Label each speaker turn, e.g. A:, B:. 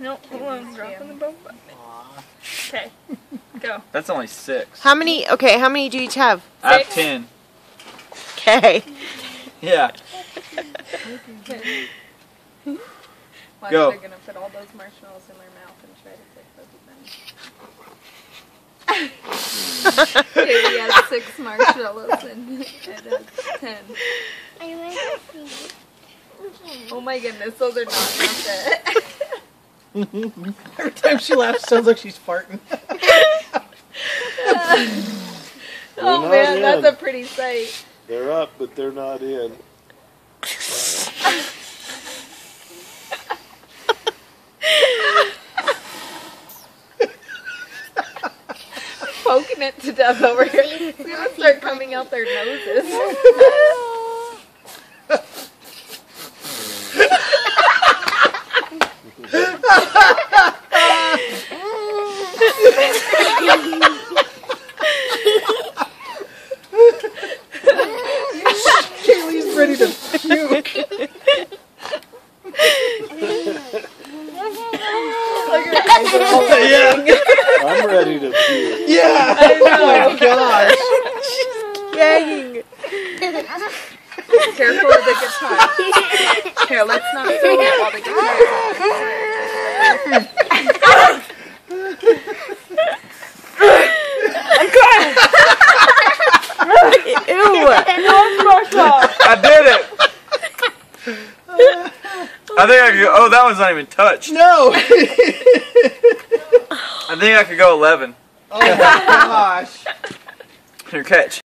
A: Nope, hold on, I'm dropping the boat button. Okay, go.
B: That's only 6.
C: How many? Okay, how many do you each have?
B: I have 10.
C: Okay.
B: Yeah.
A: Watch,
B: Go.
A: they're gonna put all those marshmallows in their mouth and try to take those again. Katie has 6 marshmallows and Ed has 10. Oh my goodness, those are not enough.
D: Every time she laughs, it sounds like she's farting.
A: Oh man, that's a pretty sight.
E: They're up, but they're not in.
A: Poking it to death over here. It's gonna start coming out their noses.
D: Kaylee's ready to puke.
A: Look at her eyes are all
D: Yeah.
E: I'm ready to puke.
D: Yeah.
A: I know.
D: Oh my gosh.
C: Gagging.
A: Careful with the guitar. Here, let's not sing it while the guitar is
C: Ew.
B: I did it! I think I could go, oh, that one's not even touched.
D: No.
B: I think I could go 11.
D: Oh my gosh.
B: Here, catch.